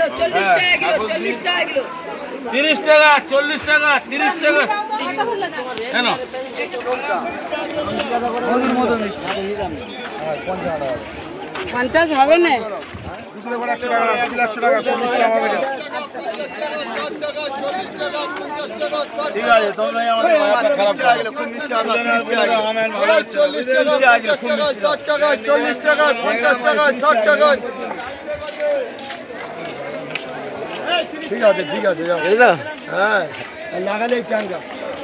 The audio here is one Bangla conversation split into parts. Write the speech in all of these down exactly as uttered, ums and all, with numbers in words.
চল্লিশ টাকা কিলো, চল্লিশ টাকা কিলো। তিরিশ টাকা, চল্লিশ টাকা, তিরিশ টাকা। কেন? পঞ্চাশ হবে না? ঠিক আছে, তোমরা আমাদের খারাপ চল্লিশ টাকা, ষাট টাকা, চল্লিশ টাকা, পঞ্চাশ টাকা, ষাট টাকা। ঠিক আছে, ঠিক আছে, হ্যাঁ লাগালেই চাঙ্গা।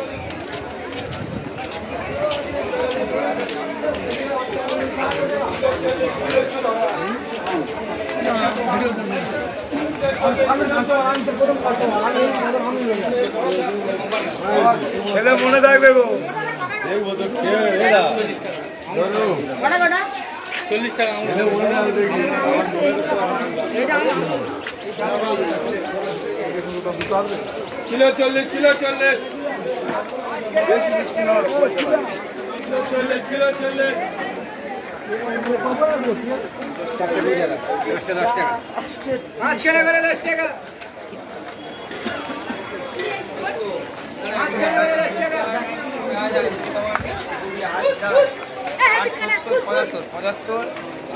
ছেলে মনে থাকবে গো। চল্লিশ টাকা কিলো, চল্লিশ কিলো, চল্লিশ চল্লিশ কিলো, চল্লিশ দশ টাকা, পাঁচ কেনা করে দশ টাকা, পঁচাত্তর পঁচাত্তর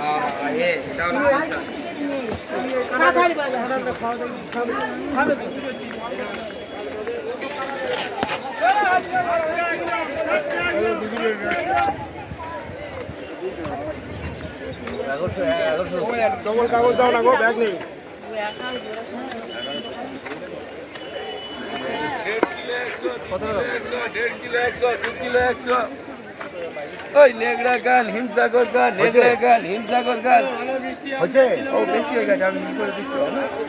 ডবল কাগজ দাও না গো, ব্যাগ নেই। দেড় কিলো একশো, দু কিলো একশো। ওই নেগড়া গান, হিমসাগর গান, নেগড়া গান, হিমসাগর গান হচ্ছে ও বেশি হয়ে গেছে, আমি কি করে দিচ্ছি?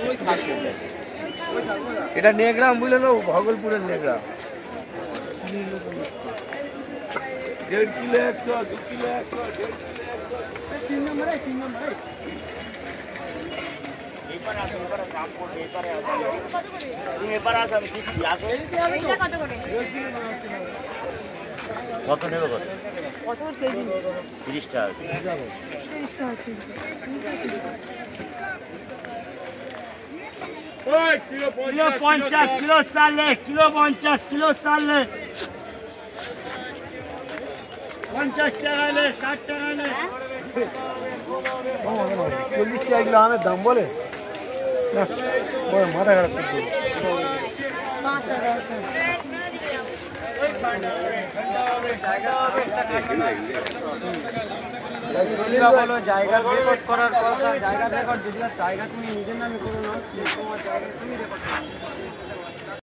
এটা নেগড়াম বুঝলেন, ও ভগলপুরের নেগড়াম। দেড় কিলো একশো, দু কিলো একশো, দেড় কিলো একশো। তিন নম্বরে, তিন নম্বরে কত নেবে? কত? তিরিশ টাকা। কিলো পঞ্চাশ, কিলো চালে, কিলো পঞ্চাশ, কিলো চালে, পঞ্চাশ টাকা এলে, ষাট টাকা এলে। চল্লিশ টাকা কিলো আমের দাম বলে, মাথা খারাপ করছে। জায়গা রেকর্ড করার কথা, জায়গা রেকর্ড, যেগুলো জায়গা তুমি নিজের নামে করো না, তোমার জায়গা তুমি রেকর্ড করো।